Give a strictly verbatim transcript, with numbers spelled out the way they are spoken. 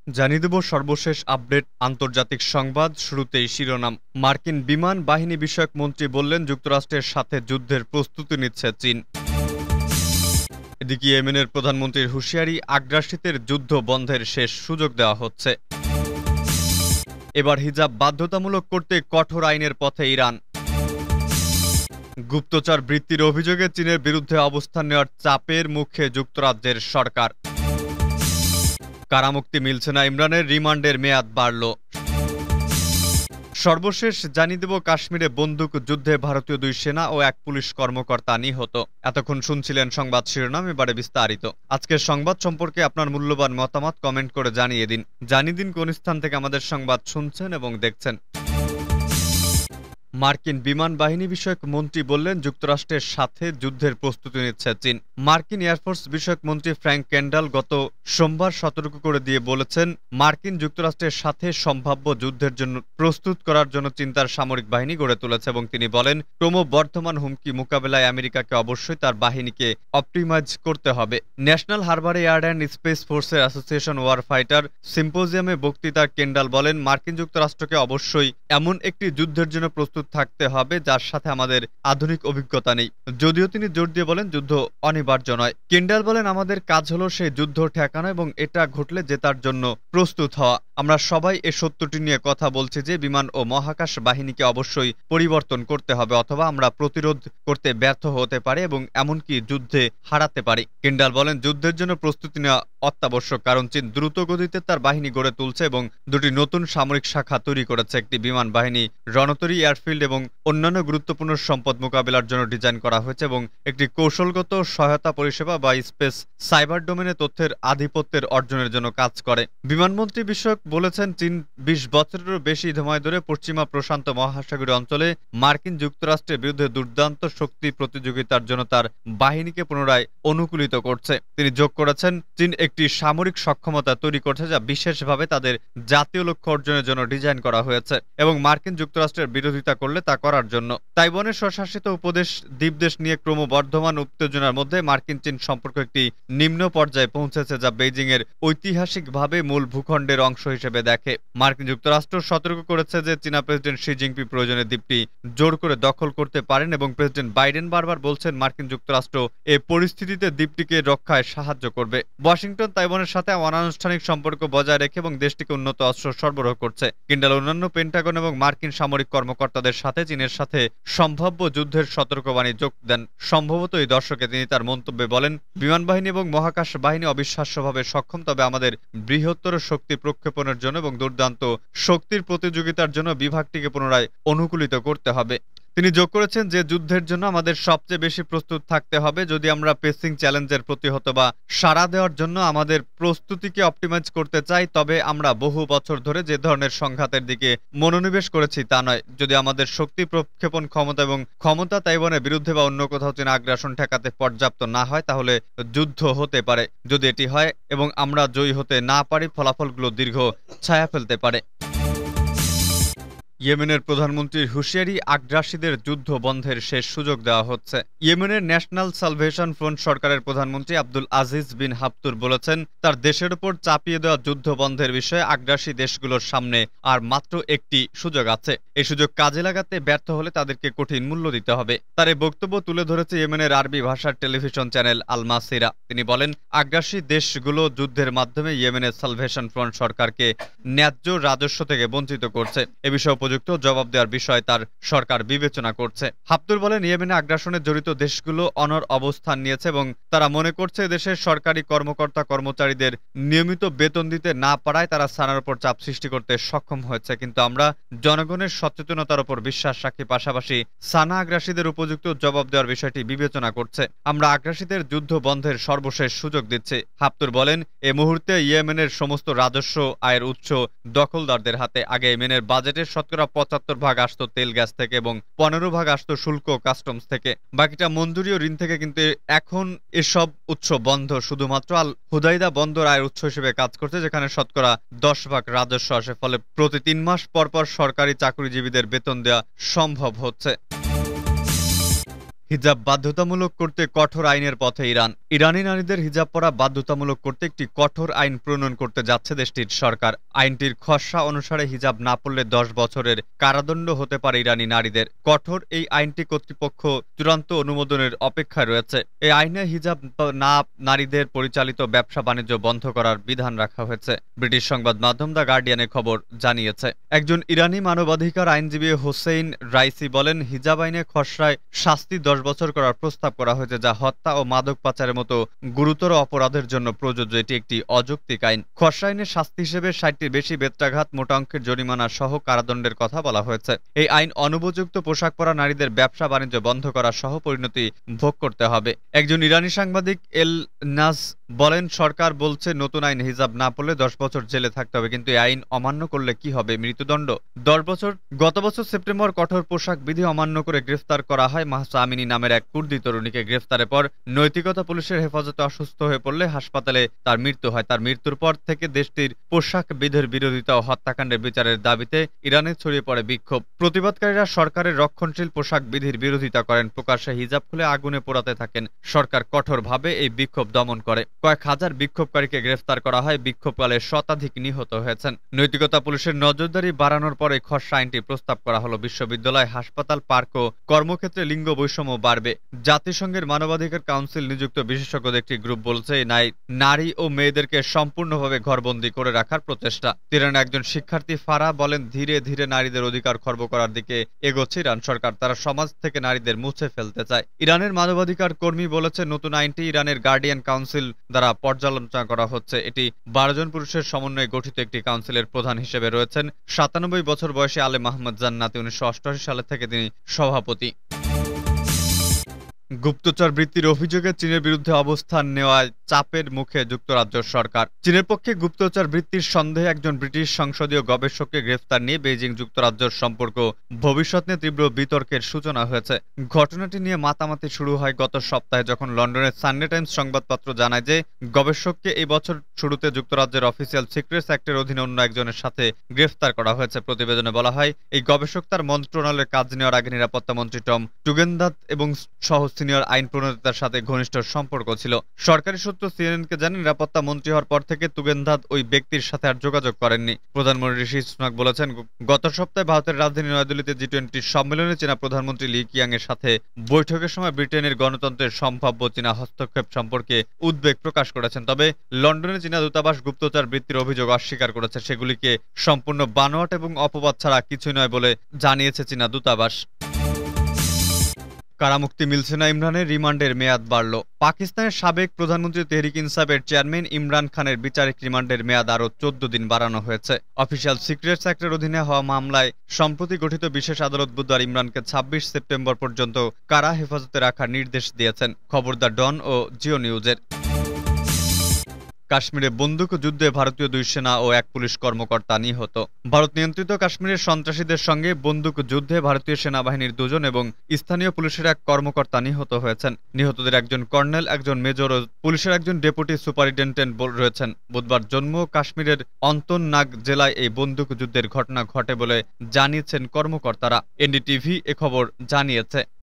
জানিয়ে দেব সর্বশেষ আপডেট আন্তর্জাতিক সংবাদ। শুরুতেই শিরোনাম। মার্কিন বিমান বাহিনী বিষয়ক মন্ত্রী বললেন, যুক্তরাষ্ট্রের সাথে যুদ্ধের প্রস্তুতি নিচ্ছে চীন। এদিকে ইয়েমেনের প্রধানমন্ত্রীর হুঁশিয়ারি, আগ্রাসীদের যুদ্ধ বন্ধের শেষ সুযোগ দেওয়া হচ্ছে। এবার হিজাব বাধ্যতামূলক করতে কঠোর আইনের পথে ইরান। গুপ্তচর বৃত্তির অভিযোগে চীনের বিরুদ্ধে অবস্থান নেওয়ার চাপের মুখে যুক্তরাজ্যের সরকার। কারামুক্তি মিলছে না ইমরানের, রিমান্ডের মেয়াদ বাড়ল। সর্বশেষ জানিয়ে দেব, কাশ্মীরে বন্দুক যুদ্ধে ভারতীয় দুই সেনা ও এক পুলিশ কর্মকর্তা নিহত। এতক্ষণ শুনছিলেন সংবাদ শিরোনাম, এবারে বিস্তারিত। আজকের সংবাদ সম্পর্কে আপনার মূল্যবান মতামত কমেন্ট করে জানিয়ে দিন। জানিয়ে দিন কোন স্থান থেকে আমাদের সংবাদ শুনছেন এবং দেখছেন। মার্কিন বিমান বাহিনী বিষয়ক মন্ত্রী বললেন, যুক্তরাষ্ট্রের সাথে যুদ্ধের প্রস্তুতি নিচ্ছে চীন। মার্কিন এয়ারফোর্স বিষয়ক মন্ত্রী ফ্র্যাঙ্ক ক্যান্ডাল গত সোমবার সতর্ক করে দিয়ে বলেছেন, মার্কিন যুক্তরাষ্ট্রের সাথে সম্ভাব্য যুদ্ধের জন্য প্রস্তুত করার জন্য চীন তার সামরিক বাহিনী গড়ে তুলেছে এবং তিনি বলেন, ক্রমবর্ধমান হুমকি মোকাবেলায় আমেরিকাকে অবশ্যই তার বাহিনীকে অপটিমাইজ করতে হবে। National harbor air and space ফোর্সের অ্যাসোসিয়েশন ওয়ার ফাইটার সিম্পোজিয়ামে বক্তৃতার কেন্ডাল বলেন, মার্কিন যুক্তরাষ্ট্রকে অবশ্যই এমন একটি যুদ্ধের জন্য প্রস্তুত থাকতে হবে যার সাথে আমাদের আধুনিক অভিজ্ঞতা নেই। যদিও তিনি জোর দিয়ে বলেন, যুদ্ধ অনিবার্য নয়। কেন্ডাল বলেন, আমাদের কাজ হলো সেই যুদ্ধ ঠেকানো এবং এটা ঘটলে জেতার জন্য প্রস্তুত হওয়া। আমরা সবাই এ সত্যটি নিয়ে কথা বলছি যে বিমান ও মহাকাশ বাহিনীকে অবশ্যই পরিবর্তন করতে হবে, অথবা আমরা প্রতিরোধ করতে ব্যর্থ হতে পারি এবং এমনকি যুদ্ধে হারাতে পারি। কেন্ডাল বলেন, যুদ্ধের জন্য প্রস্তুতি নেওয়া অত্যাবশ্যক, কারণ চীন দ্রুত গতিতে তার বাহিনী গড়ে তুলছে এবং দুটি নতুন সামরিক শাখা তৈরি করেছে। একটি বিমান বাহিনী রণতরী এয়ারফিল্ড এবং অন্যান্য গুরুত্বপূর্ণ সম্পদ মোকাবিলার জন্য ডিজাইন করা হয়েছে এবং একটি কৌশলগত সহায়তা পরিষেবা বা স্পেস সাইবার ডোমেনে তথ্যের আধিপত্যের অর্জনের জন্য কাজ করে। বিমানমন্ত্রী বিষয়ক বলেছেন, চীন বিশ বছরেরও বেশি সময় ধরে পশ্চিমা প্রশান্ত মহাসাগরীয় অঞ্চলে মার্কিন যুক্তরাষ্ট্রের বিরুদ্ধে দুর্দান্ত শক্তি প্রতিযোগিতার জন্য তার বাহিনীকে পুনরায় অনুকূলিত করছে। তিনি যোগ করেছেন, চীন একটি সামরিক সক্ষমতা তৈরি করছে যা বিশেষভাবে তাদের জাতীয় লক্ষ্য অর্জনের জন্য ডিজাইন করা হয়েছে এবং মার্কিন যুক্তরাষ্ট্রের বিরোধিতা করলে তা করার জন্য। তাইওয়ানের স্বশাসিত উপদেশ দ্বীপদেশ নিয়ে ক্রমবর্ধমান উত্তেজনার মধ্যে মার্কিন চীন সম্পর্ক একটি নিম্ন পর্যায়ে পৌঁছেছে, যা বেইজিং এর ঐতিহাসিকভাবে মূল ভূখণ্ডের অংশ হিসেবে দেখে। মার্কিন যুক্তরাষ্ট্র সতর্ক করেছে যে চীনা প্রেসিডেন্ট শি জিনপিং প্রয়োজনে দ্বীপটি জোর করে দখল করতে পারেন এবং প্রেসিডেন্ট বাইডেন বারবার বলছেন, মার্কিন যুক্তরাষ্ট্র এ পরিস্থিতিতে দ্বীপটিকে রক্ষায় সাহায্য করবে। ওয়াশিংটন তাইওয়ানের সাথে অনানুষ্ঠানিক সম্পর্ক বজায় রেখে এবং দেশটিকে উন্নত অস্ত্র সরবরাহ করছে। কিন্ডাল অন্যান্য পেন্টাগন এবং মার্কিন সামরিক কর্মকর্তাদের সাথে চীনের সাথে সম্ভাব্য যুদ্ধের সতর্কবাণী যোগ দেন। সম্ভবত এই দশকে তিনি তার মন্তব্যে বলেন, বিমান বাহিনী এবং মহাকাশ বাহিনী অবিশ্বাস্যভাবে সক্ষম, তবে আমাদের বৃহত্তর শক্তি প্রক্ষেপণের জন্য এবং দুর্দান্ত শক্তির প্রতিযোগিতার জন্য বিভাগটিকে পুনরায় অনুকূলিত করতে হবে। তিনি যোগ করেছেন যে যুদ্ধের জন্য আমাদের সবচেয়ে বেশি প্রস্তুত থাকতে হবে। যদি আমরা পেসিং চ্যালেঞ্জের প্রতিহত বা সাড়া দেওয়ার জন্য আমাদের প্রস্তুতিকে অপটিমাইজ করতে চাই, তবে আমরা বহু বছর ধরে যে ধরনের সংঘাতের দিকে মনোনিবেশ করেছি তা নয়। যদি আমাদের শক্তি প্রক্ষেপণ ক্ষমতা এবং ক্ষমতা তাইওয়ানের বিরুদ্ধে বা অন্য কোথাও চীনা আগ্রাসন ঠেকাতে পর্যাপ্ত না হয়, তাহলে যুদ্ধ হতে পারে। যদি এটি হয় এবং আমরা জয়ী হতে না পারি, ফলাফলগুলো দীর্ঘ ছায়া ফেলতে পারে। ইয়েমেনের প্রধানমন্ত্রীর হুঁশিয়ারি, আগ্রাসীদের যুদ্ধ বন্ধের শেষ সুযোগ দেওয়া হচ্ছে। ইয়েমেনের ন্যাশনাল সালভেশন ফ্রন্ট সরকারের প্রধানমন্ত্রী আব্দুল আজিজ বিন হাফতুর বলেছেন, তার দেশের উপর চাপিয়ে দেওয়া যুদ্ধ বন্ধের বিষয়ে আগ্রাসী দেশগুলোর সামনে আর মাত্র একটি সুযোগ আছে। এই সুযোগ কাজে লাগাতে ব্যর্থ হলে তাদেরকে কঠিন মূল্য দিতে হবে। তার এই বক্তব্য তুলে ধরেছে ইয়েমেনের আরবি ভাষার টেলিভিশন চ্যানেল আল মাসিরা। তিনি বলেন, আগ্রাসী দেশগুলো যুদ্ধের মাধ্যমে ইয়েমেনের সালভেশন ফ্রন্ট সরকারকে ন্যায্য রাজস্ব থেকে বঞ্চিত করছে। এ বিষয়ে উপযুক্ত জবাব দেওয়ার বিষয় তার সরকার বিবেচনা করছে। হাফতুর বলেন, ইয়েমেনে আগ্রাসনে জড়িত দেশগুলো অনড় অবস্থান নিয়েছে এবং তারা মনে করছে দেশের সরকারি কর্মকর্তা কর্মচারীদের নিয়মিত বেতন দিতে না পারায় তারা সানার উপর চাপ সৃষ্টি করতে সক্ষম হয়েছে। কিন্তু আমরা জনগণের সচেতনতার উপর বিশ্বাস রাখি, পাশাপাশি সানা আগ্রাসীদের উপযুক্ত জবাব দেওয়ার বিষয়টি বিবেচনা করছে। আমরা আগ্রাসীদের যুদ্ধ বন্ধের সর্বশেষ সুযোগ দিচ্ছি। হাফতুর বলেন, এ মুহূর্তে ইয়েমেনের সমস্ত রাজস্ব আয়ের উৎস দখলদারদের হাতে। আগে ইয়েমেনের বাজেটের শতকরা পঁচাত্তর ভাগ আসতো তেল গ্যাস থেকে এবং পনেরো ভাগ আসতো শুল্ক কাস্টমস থেকে, বাকিটা মঞ্জুরি ও ঋণ থেকে। কিন্তু এখন এসব উৎস বন্ধ, শুধুমাত্র আল হুদাইদা বন্দর আয়ের উৎস হিসেবে কাজ করছে, যেখানে শতকরা দশ ভাগ রাজস্ব আসে। ফলে প্রতি তিন মাস পর পর সরকারি চাকরিজীবীদের বেতন দেওয়া সম্ভব হচ্ছে। হিজাব বাধ্যতামূলক করতে কঠোর আইনের পথে ইরান। ইরানি নারীদের হিজাব পরা বাধ্যতামূলক করতে একটি কঠোর আইন প্রণয়ন করতে যাচ্ছে দেশটির সরকার। আইনটির খসড়া অনুসারে হিজাব না পরলে দশ বছরের কারাদণ্ড হতে পারে ইরানি নারীদের। কঠোর এই আইনটি কর্তৃপক্ষ চূড়ান্ত অনুমোদনের অপেক্ষায় রয়েছে। এই আইনে হিজাব না নারীদের পরিচালিত ব্যবসা বাণিজ্য বন্ধ করার বিধান রাখা হয়েছে। ব্রিটিশ সংবাদ মাধ্যম দ্য গার্ডিয়ানে খবর জানিয়েছে। একজন ইরানি মানবাধিকার আইনজীবী হোসেইন রাইসি বলেন, হিজাব আইনে খসড়ায় শাস্তি দশ বছর করার প্রস্তাব করা হয়েছে, যা হত্যা ও মাদক পাচারের মতো গুরুতর অপরাধের জন্য প্রযোজ্য। এটি একটি অযৌক্তিক আইন। খসড়া আইনের শাস্তি হিসেবে ষাটটির বেশি বেত্রাঘাত, মোটা অঙ্কের জরিমানা সহ কারাদণ্ডের কথা বলা হয়েছে। এই আইন অনুপযুক্ত পোশাক পরা নারীদের ব্যবসা বাণিজ্য বন্ধ করা সহ পরিণতি ভোগ করতে হবে। একজন ইরানি সাংবাদিক এল নাজ বলেন, সরকার বলছে নতুন আইন হিজাব না পড়লে দশ বছর জেলে থাকতে হবে, কিন্তু এই আইন অমান্য করলে কি হবে? মৃত্যুদণ্ড। দশ বছর। গত বছর সেপ্টেম্বর কঠোর পোশাক বিধি অমান্য করে গ্রেফতার করা হয় মাহসা আমিনী নামের এক কুর্দি তরুণীকে। গ্রেফতারের পর নৈতিকতা পুলিশের হেফাজতে অসুস্থ হয়ে পড়লে হাসপাতালে তার মৃত্যু হয়। তার মৃত্যুর পর থেকে দেশটির পোশাক বিধির বিরোধিতা ও হত্যাকাণ্ডের বিচারের দাবিতে ইরানে ছড়িয়ে পড়ে বিক্ষোভ। প্রতিবাদকারীরা সরকারের রক্ষণশীল পোশাক বিধির বিরোধিতা করেন, প্রকাশ্যে হিজাব খুলে আগুনে পোড়াতে থাকেন। সরকার কঠোরভাবে এই বিক্ষোভ দমন করে। কয়েক হাজার বিক্ষোভকারীকে গ্রেফতার করা হয়। বিক্ষোভকালে শতাধিক নিহত হয়েছেন। নৈতিকতা পুলিশের নজরদারি বাড়ানোর পরে খসড়া আইনটি প্রস্তাব করা হলো। বিশ্ববিদ্যালয়, হাসপাতাল, পার্ক ও কর্মক্ষেত্রে লিঙ্গ বৈষম্য বাড়বে। জাতিসংঘের মানবাধিকার কাউন্সিল নিযুক্ত বিশেষজ্ঞদের একটি গ্রুপ বলছে, নারী ও মেয়েদেরকে সম্পূর্ণভাবে ঘরবন্দি করে রাখার প্রচেষ্টা। তেহরানের একজন শিক্ষার্থী ফারা বলেন, ধীরে ধীরে নারীদের অধিকার খর্ব করার দিকে এগোচ্ছে ইরান সরকার। তারা সমাজ থেকে নারীদের মুছে ফেলতে চায়। ইরানের মানবাধিকার কর্মী বলেছে, নতুন আইনটি ইরানের গার্ডিয়ান কাউন্সিল দ্বারা পর্যালোচনা করা হচ্ছে। এটি বারো জন পুরুষের সমন্বয়ে গঠিত একটি কাউন্সিলের প্রধান হিসেবে রয়েছেন সাতানব্বই বছর বয়সী আলে মাহমুদ জান্নাতি। উনিশশো অষ্টআশি সালে থেকে তিনি সভাপতি। গুপ্তচর বৃত্তির অভিযোগে চীনের বিরুদ্ধে অবস্থান নেওয়ায় চাপের মুখে যুক্তরাজ্য সরকার। চীনের পক্ষে গুপ্তচর বৃত্তির সন্দেহে একজন ব্রিটিশ সংসদীয় গবেষককে গ্রেফতার নিয়ে বেইজিং যুক্তরাজ্যের সম্পর্ক ভবিষ্যৎ নিয়ে তীব্র বিতর্কের সূচনা হয়েছে। ঘটনাটি নিয়ে মাতামাতি শুরু হয় গত সপ্তাহে, যখন লন্ডনের সানডে টাইমস সংবাদপত্র জানায় যে গবেষককে এই বছর শুরুতে যুক্তরাজ্যের অফিসিয়াল সিক্রেটস অ্যাক্টের অধীনে অন্য একজনের সাথে গ্রেফতার করা হয়েছে। প্রতিবেদনে বলা হয়, এই গবেষক তার মন্ত্রণালয়ে কাজ নেওয়ার আগে নিরাপত্তা মন্ত্রী টম টুগেনদাত এবং সহ সিনিয়র আইন প্রণেতার সাথে ঘনিষ্ঠ সম্পর্ক ছিল। সরকারি সূত্র সিএনএনকে জানান, নিরাপত্তা মন্ত্রী হওয়ার পর থেকে তুগেনদাত ওই ব্যক্তির সাথে আর যোগাযোগ করেননি। প্রধানমন্ত্রী ঋষি সুনাক বলেছেন, গত সপ্তাহে ভারতের রাজধানী নয়াদিল্লিতে জি টোয়েন্টি সম্মেলনে চীনা প্রধানমন্ত্রী লি কিয়াং এর সাথে বৈঠকের সময় ব্রিটেনের গণতন্ত্রের সম্ভাব্য চীনা হস্তক্ষেপ সম্পর্কে উদ্বেগ প্রকাশ করেছেন। তবে লন্ডনে চীনা দূতাবাস গুপ্তচর বৃত্তির অভিযোগ অস্বীকার করেছে। সেগুলিকে সম্পূর্ণ বানোয়াট এবং অপবাদ ছাড়া কিছুই নয় বলে জানিয়েছে চীনা দূতাবাস। কারামুক্তি মিলছে না ইমরানের, রিমান্ডের মেয়াদ বাড়ল। পাকিস্তানের সাবেক প্রধানমন্ত্রী তেহরিক ইনসাফের চেয়ারম্যান ইমরান খানের বিচারিক রিমান্ডের মেয়াদ আরও চোদ্দ দিন বাড়ানো হয়েছে। অফিসিয়াল সিক্রেটস অ্যাক্টের অধীনে হওয়া মামলায় সম্প্রতি গঠিত বিশেষ আদালত বুধবার ইমরানকে ছাব্বিশ সেপ্টেম্বর পর্যন্ত কারা হেফাজতে রাখার নির্দেশ দিয়েছেন। খবর দ্য ডন ও জিও নিউজের। কাশ্মীরে বন্দুক যুদ্ধে ভারতীয় দুই সেনা ও এক পুলিশ কর্মকর্তা নিহত। ভারত নিয়ন্ত্রিত কাশ্মীরের সন্ত্রাসীদের সঙ্গে বন্দুক যুদ্ধে ভারতীয় সেনাবাহিনীর দুজন এবং স্থানীয় পুলিশের এক কর্মকর্তা নিহত হয়েছেন। নিহতদের একজন কর্নেল, একজন মেজর ও পুলিশের একজন ডেপুটি সুপারিনটেন্ডেন্ট রয়েছেন। বুধবার জম্মু ও কাশ্মীরের অন্তনাগ জেলায় এই বন্দুক যুদ্ধের ঘটনা ঘটে বলে জানিয়েছেন কর্মকর্তারা। এনডিটিভি এ খবর জানিয়েছে।